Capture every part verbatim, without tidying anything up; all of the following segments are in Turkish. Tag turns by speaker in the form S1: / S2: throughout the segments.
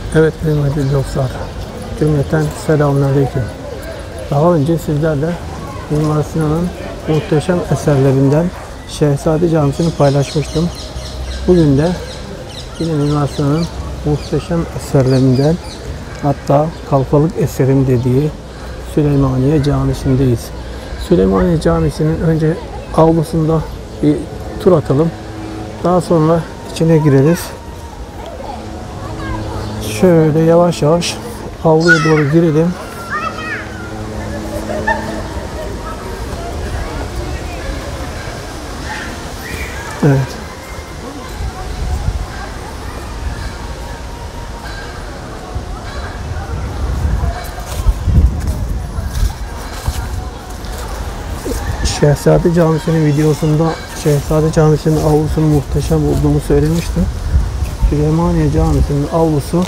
S1: Evet kıymetli dostlar, cümleten selamünaleyküm. Daha önce sizlerle Mimar Sinan'ın muhteşem eserlerinden Şehzade Camisi'ni paylaşmıştım. Bugün de yine Mimar Sinan'ın muhteşem eserlerinden, hatta kalfalık eserim dediği Süleymaniye Camisi'ndeyiz. Süleymaniye Camisi'nin önce avlusunda bir tur atalım. Daha sonra içine gireriz. Şöyle yavaş yavaş avluya doğru girelim. Evet. Şehzade Camisi'nin videosunda Şehzade Camisi'nin avlusunu muhteşem olduğunu söylemiştim. Süleymaniye Camisi'nin avlusu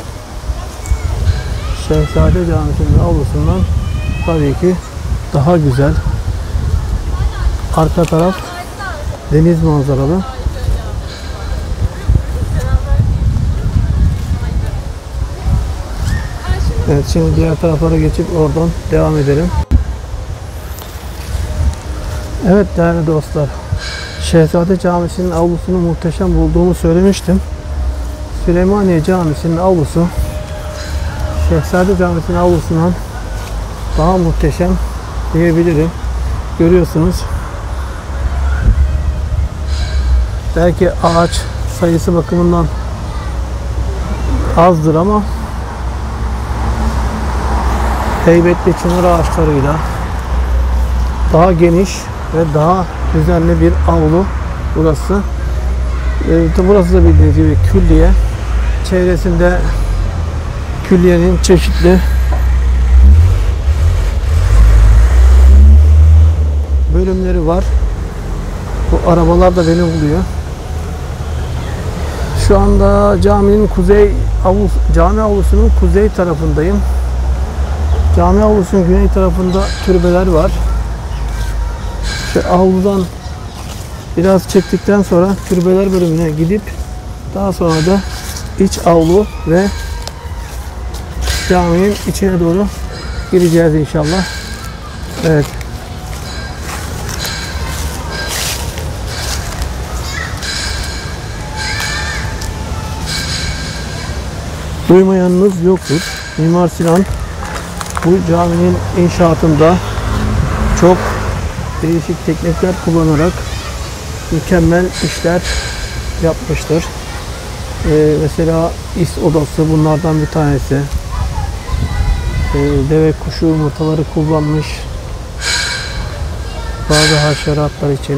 S1: Şehzade Camisi'nin avlusundan tabii ki daha güzel. Arka taraf deniz manzaralı. Evet, şimdi diğer taraflara geçip oradan devam edelim. Evet değerli dostlar, Şehzade Camisi'nin avlusunu muhteşem bulduğumu söylemiştim. Süleymaniye Camisi'nin avlusu Şehzade Camisi'nin avlusundan daha muhteşem diyebilirim. Görüyorsunuz. Belki ağaç sayısı bakımından azdır ama heybetli çınar ağaçlarıyla daha geniş ve daha düzenli bir avlu burası. Ee, burası da bildiğiniz gibi külliye. Çevresinde külliyenin çeşitli bölümleri var. Bu arabalar da beni buluyor. Şu anda caminin kuzey avlus, cami avlusunun kuzey tarafındayım. Cami avlusunun güney tarafında türbeler var. Şu avludan biraz çektikten sonra türbeler bölümüne gidip daha sonra da iç avlu ve caminin içine doğru gireceğiz inşallah. Evet. Duymayanınız yoktur. Mimar Sinan bu caminin inşaatında çok değişik teknikler kullanarak mükemmel işler yapmıştır. Ee, mesela is odası bunlardan bir tanesi. Ee, deve kuşu yumurtaları kullanmış. Bazı haşeratlar için.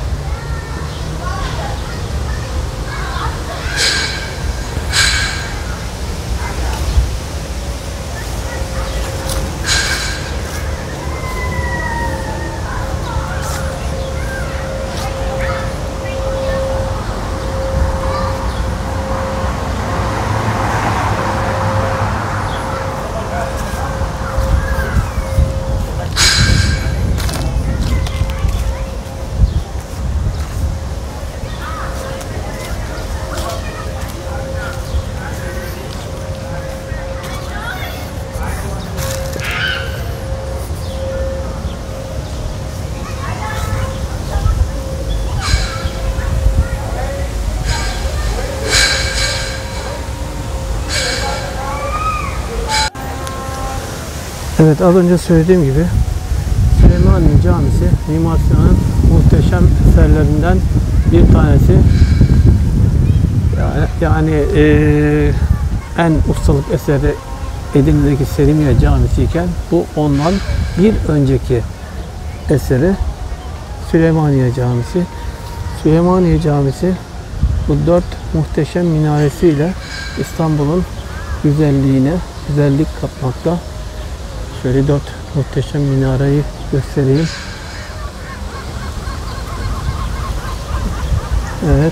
S1: Evet, az önce söylediğim gibi Süleymaniye Camisi Mimar Sinan'ın muhteşem eserlerinden bir tanesi. Yani, yani e, en ustalık eseri Edirne'deki Selimiye Camisi iken bu ondan bir önceki eseri Süleymaniye Camisi. Süleymaniye Camisi bu dört muhteşem minaresiyle İstanbul'un güzelliğine güzellik katmakta. Şöyle dört muhteşem minareyi göstereyim. Evet.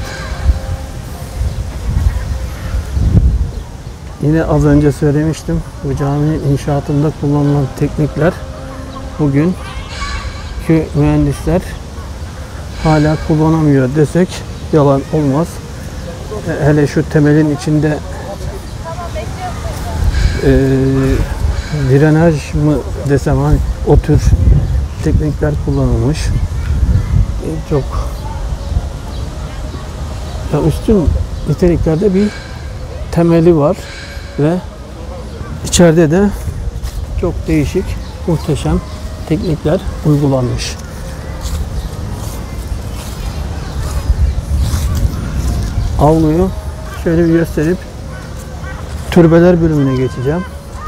S1: Yine az önce söylemiştim. Bu caminin inşaatında kullanılan teknikler bugünkü mühendisler hala kullanamıyor desek yalan olmaz. Hele şu temelin içinde e, drenaj mı desem, hani o tür teknikler kullanılmış. E, çok ya üstün niteliklerde bir temeli var ve içeride de çok değişik, muhteşem teknikler uygulanmış. Avluyu şöyle bir gösterip türbeler bölümüne geçeceğim.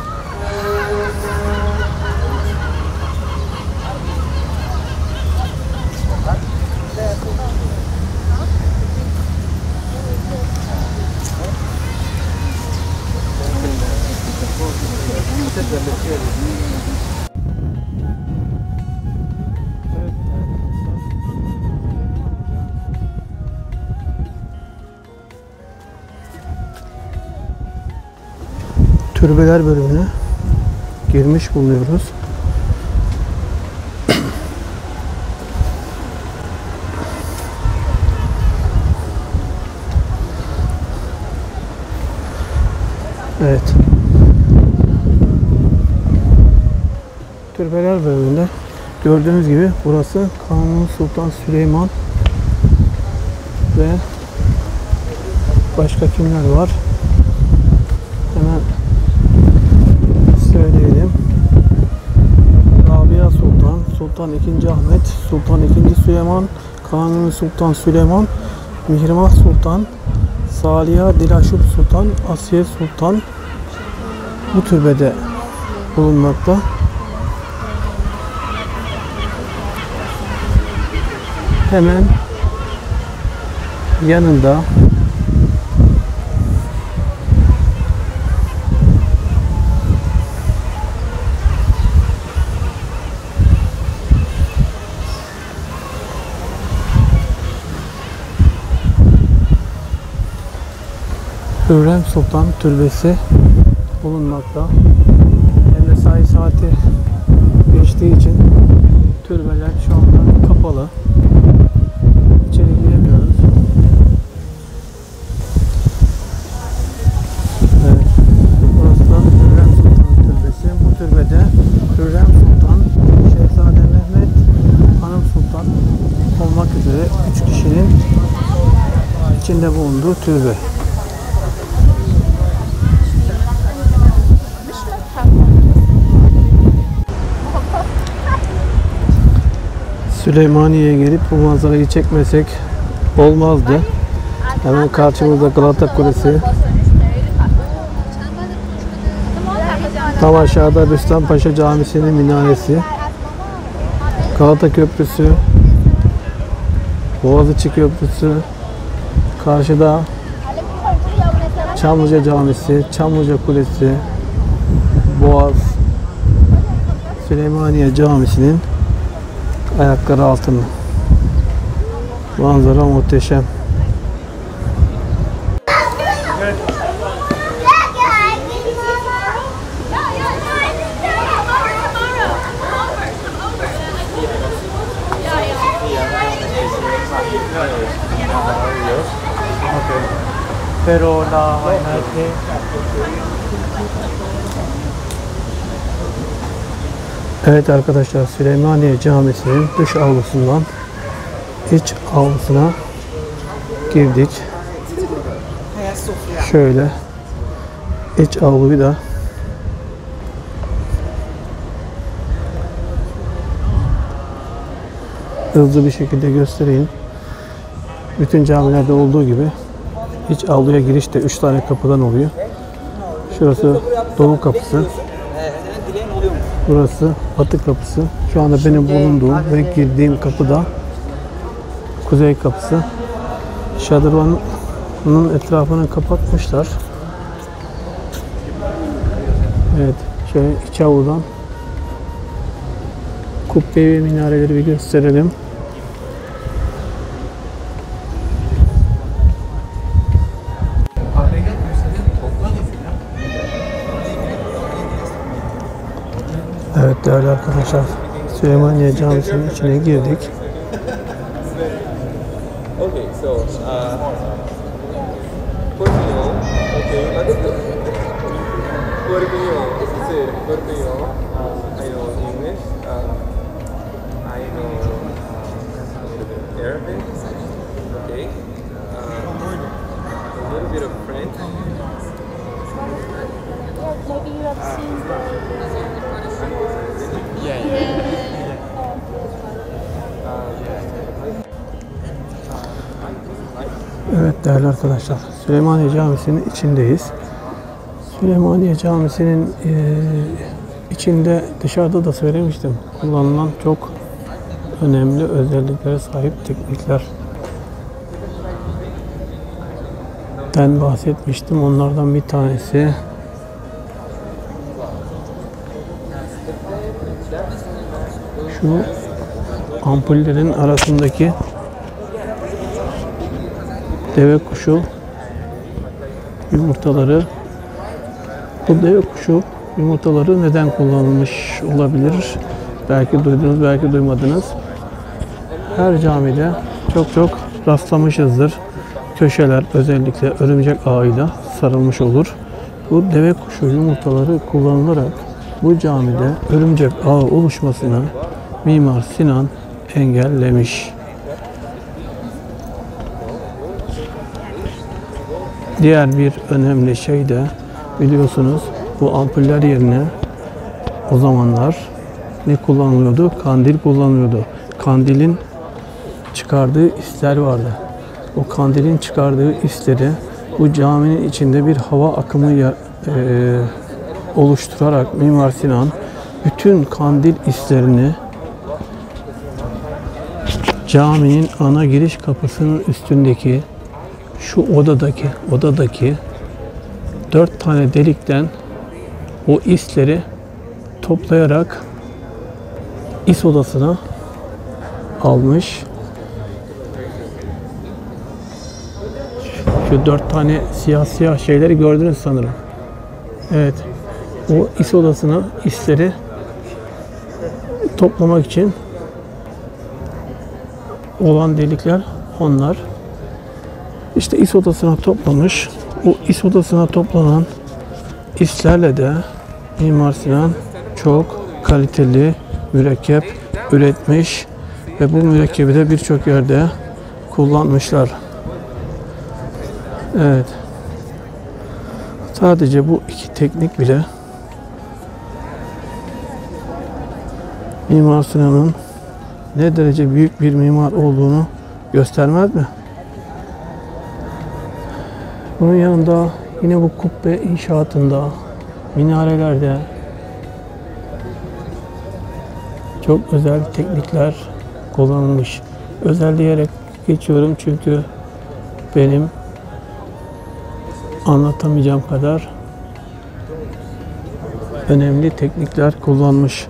S1: Türbeler bölümüne girmiş bulunuyoruz. Evet. Türbeler bölümünde gördüğünüz gibi burası Kanuni Sultan Süleyman ve başka kimler var? Hemen söyleyelim. Rabia Sultan, Sultan ikinci. Ahmet, Sultan ikinci. Süleyman, Kanuni Sultan Süleyman, Mihrimah Sultan, Saliha Dilaşup Sultan, Asiye Sultan bu türbede bulunmakta. Hemen yanında Hürrem Sultan Türbesi bulunmakta. Hem mesai saati geçtiği için türbeler şu anda kapalı. İçeri giremiyoruz. Evet. Burası da Hürrem Sultan Türbesi. Bu türbede Hürrem Sultan, Şehzade Mehmet, Hanım Sultan olmak üzere üç kişinin içinde bulunduğu türbe. Süleymaniye'ye gelip bu manzarayı çekmesek olmazdı. Hemen karşımızda Galata Kulesi. Tam aşağıda Rüstempaşa Camisi'nin minaresi. Galata Köprüsü. Boğaziçi Köprüsü. Karşıda Çamlıca Camisi, Çamlıca Kulesi, Boğaz, Süleymaniye Camisi'nin ayakları altında. Manzara muhteşem. Evet arkadaşlar, Süleymaniye Camisi'nin dış avlusundan iç avlusuna girdik. Şöyle iç avluyu da hızlı bir şekilde göstereyim. Bütün camilerde olduğu gibi iç avluya giriş de üç tane kapıdan oluyor. Şurası Doğu Kapısı. Burası Batı Kapısı. Şu anda benim bulunduğum ve girdiğim kapı da Kuzey Kapısı. Şadırvanın etrafını kapatmışlar. Evet, şöyle iç avludan kubbeyi ve minareleri bir gösterelim. Evet değerli arkadaşlar, Süleymaniye Camisi'nin içine girdik.
S2: Okay, so uh, Portugal. Okay, what is it? Portugal. good to you. Uh, I know English. Uh, I know uh, a little bit of Arabic. Okay. Uh, a little bit of French.
S3: Maybe you have seen the.
S2: Yeah.
S3: Yeah.
S1: Evet değerli arkadaşlar, Süleymaniye Camisi'nin içindeyiz. Süleymaniye Camisi'nin e, içinde, dışarıda da söylemiştim, kullanılan çok önemli özelliklere sahip tekniklerden bahsetmiştim. Onlardan bir tanesi şu ampullerin arasındaki deve kuşu yumurtaları. Bu deve kuşu yumurtaları neden kullanılmış olabilir? Belki duydunuz, belki duymadınız. Her camide çok çok rastlamışızdır. Köşeler özellikle örümcek ağıyla sarılmış olur. Bu deve kuşu yumurtaları kullanılarak bu camide örümcek ağı oluşmasını Mimar Sinan engellemiş. Diğer bir önemli şey de biliyorsunuz, bu ampuller yerine o zamanlar ne kullanılıyordu? Kandil kullanılıyordu. Kandilin çıkardığı isler vardı. O kandilin çıkardığı isleri bu caminin içinde bir hava akımı ya, e, oluşturarak Mimar Sinan bütün kandil islerini caminin ana giriş kapısının üstündeki şu odadaki odadaki dört tane delikten o isleri toplayarak is odasına almış. Şu dört tane siyah siyah şeyleri gördünüz sanırım. Evet. O is odasına isleri toplamak için olan delikler onlar. İşte is odasına toplamış. O is odasına toplanan islerle de Mimar Sinan çok kaliteli mürekkep üretmiş ve bu mürekkebi de birçok yerde kullanmışlar. Evet. Sadece bu iki teknik bile Mimar Sinan'ın ne derece büyük bir mimar olduğunu göstermez mi? Bunun yanında yine bu kubbe inşaatında, minarelerde çok özel teknikler kullanılmış. Özel diyerek geçiyorum çünkü benim anlatamayacağım kadar önemli teknikler kullanmış.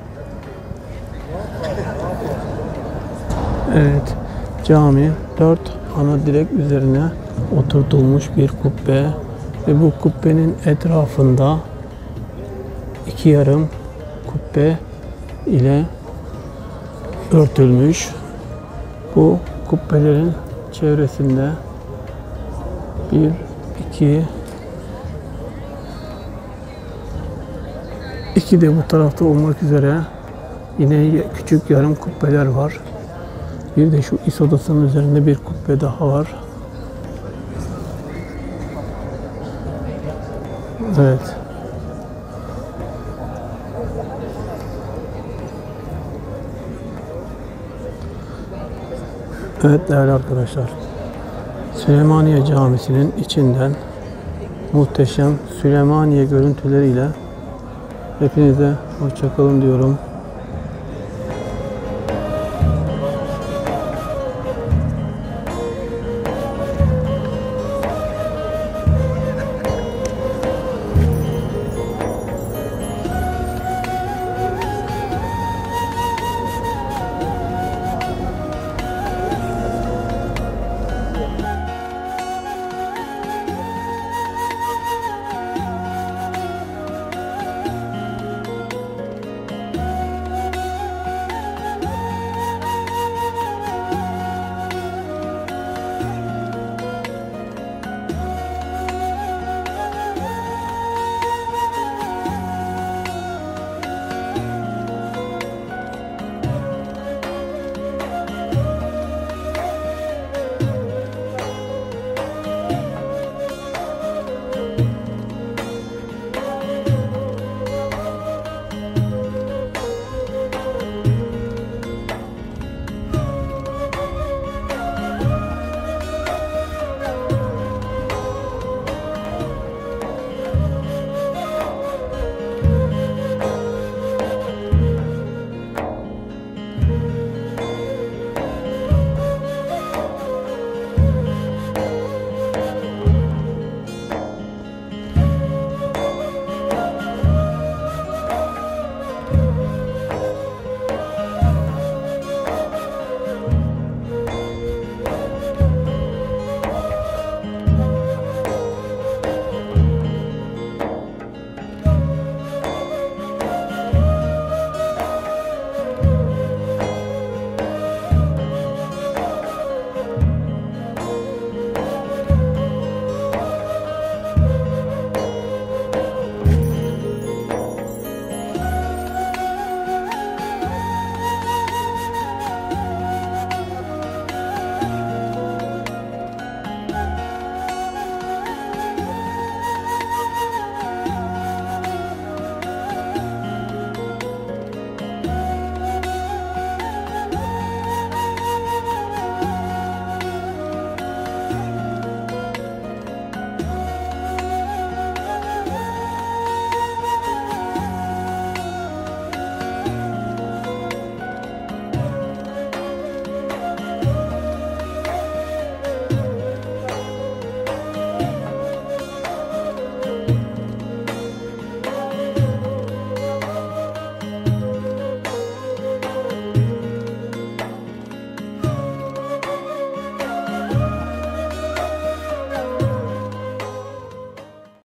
S1: Evet, cami dört ana direk üzerine oturtulmuş bir kubbe ve bu kubbenin etrafında iki yarım kubbe ile örtülmüş. Bu kubbelerin çevresinde bir, iki, iki de bu tarafta olmak üzere yine küçük yarım kubbeler var. Bir de şu is odasının üzerinde bir kubbe daha var. Evet. Evet değerli arkadaşlar, Süleymaniye Camisi'nin içinden muhteşem Süleymaniye görüntüleriyle hepinize hoşça kalın diyorum.